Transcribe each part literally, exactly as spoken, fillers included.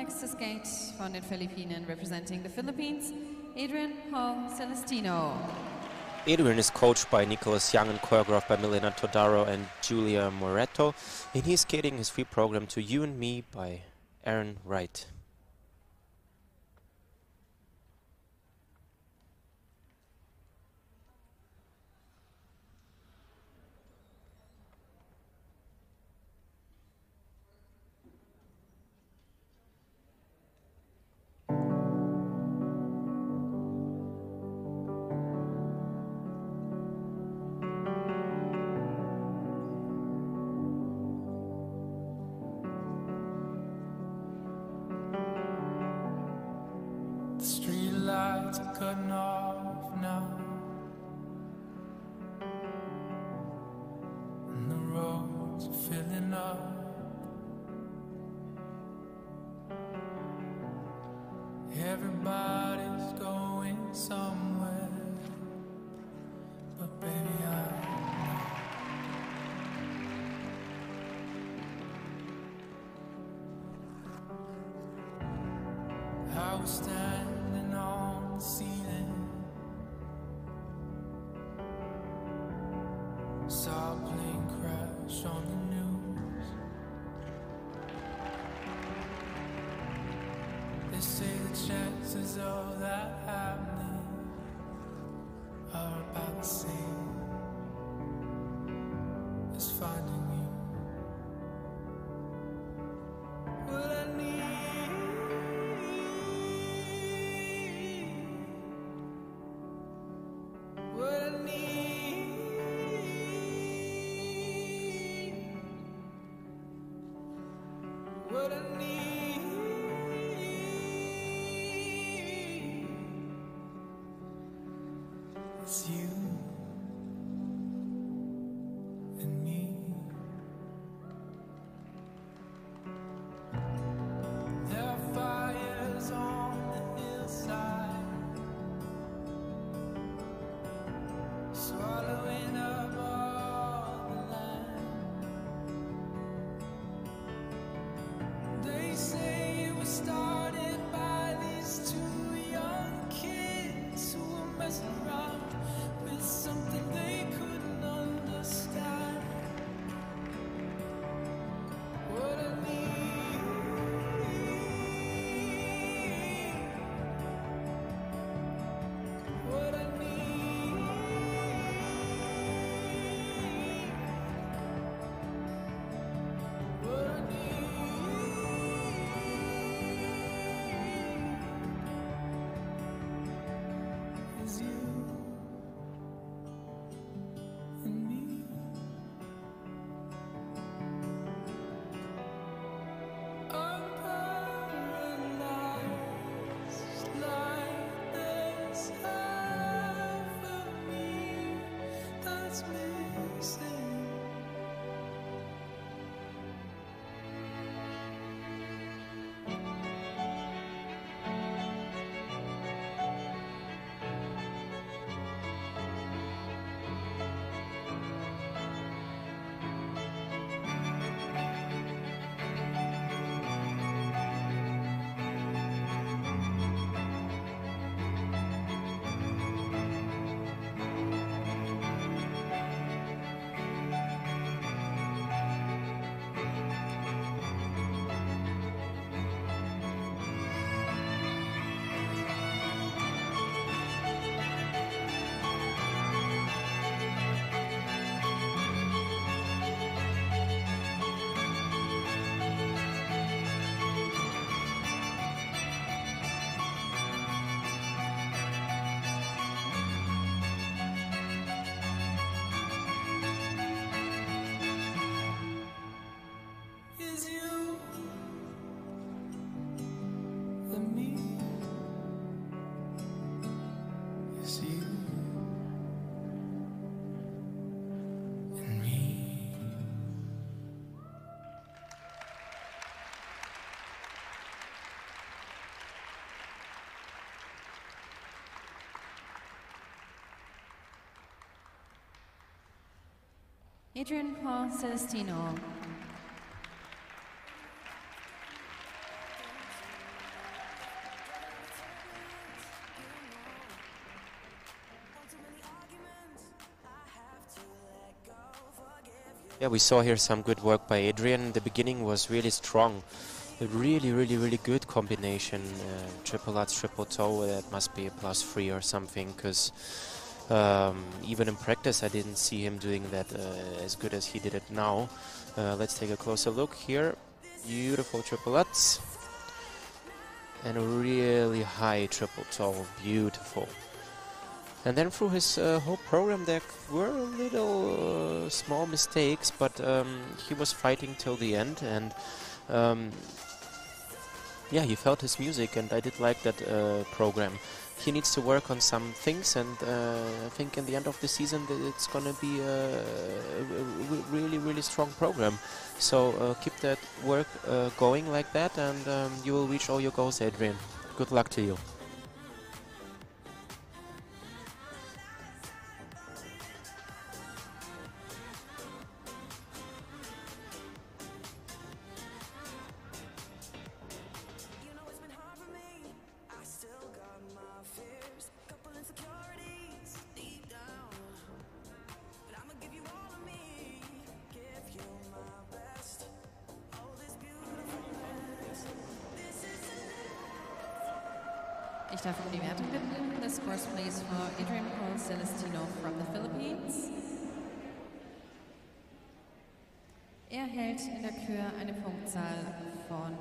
nächster Skate von den Philippinen, representing the Philippines, Adrian Paul Celestino. Adrian is coached by Nicholas Young and choreographed by Milena Todaro and Julia Moretto, and he's skating his free program to You and Me by Aaron Wright. Lights are cutting off now, and the roads are filling up. Everybody's going somewhere, but baby I know I was standing on the ceiling, saw a plane crash on the news. They say the chances of that happening are about the same as finding you. What I need, what I need, what I need is you and me. There are fires on the hillside, swallowing up all the land. They say it was started by these two young kids who were messing around with something they couldn't understand. What I need, what I need, what I need is you and me. I'm paralyzed like there's half of me that's missing. Is you and me, is you and me. Adrian Paul Celestino. Yeah, we saw here some good work by Adrian. The beginning was really strong. A really, really, really good combination. Uh, triple Lutz, triple toe, that must be a plus three or something, because um, even in practice I didn't see him doing that uh, as good as he did it now. Uh, let's take a closer look here. Beautiful triple Lutz. And a really high triple toe. Beautiful. And then through his uh, whole program there were little uh, small mistakes, but um, he was fighting till the end, and um, yeah, he felt his music, and I did like that uh, program. He needs to work on some things, and uh, I think in the end of the season that it's gonna be a, a really, really strong program. So uh, keep that work uh, going like that, and um, you will reach all your goals, Adrian. Good luck to you. Ich darf um die Wertung bitten. The scores please for Adrian Paul Celestino from the Philippines. Er hält in der Kür eine Punktzahl von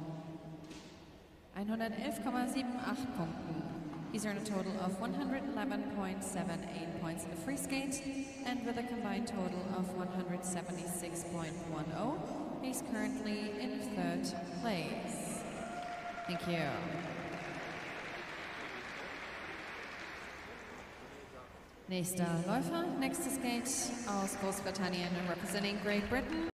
hundertelf Komma achtundsiebzig Punkten. He's earned a total of one hundred eleven point seven eight points in the free skate, and with a combined total of one hundred seventy-six point one zero, he's currently in third place. Thank you. Nächster Läufer, next to skate aus Großbritannien, representing Great Britain.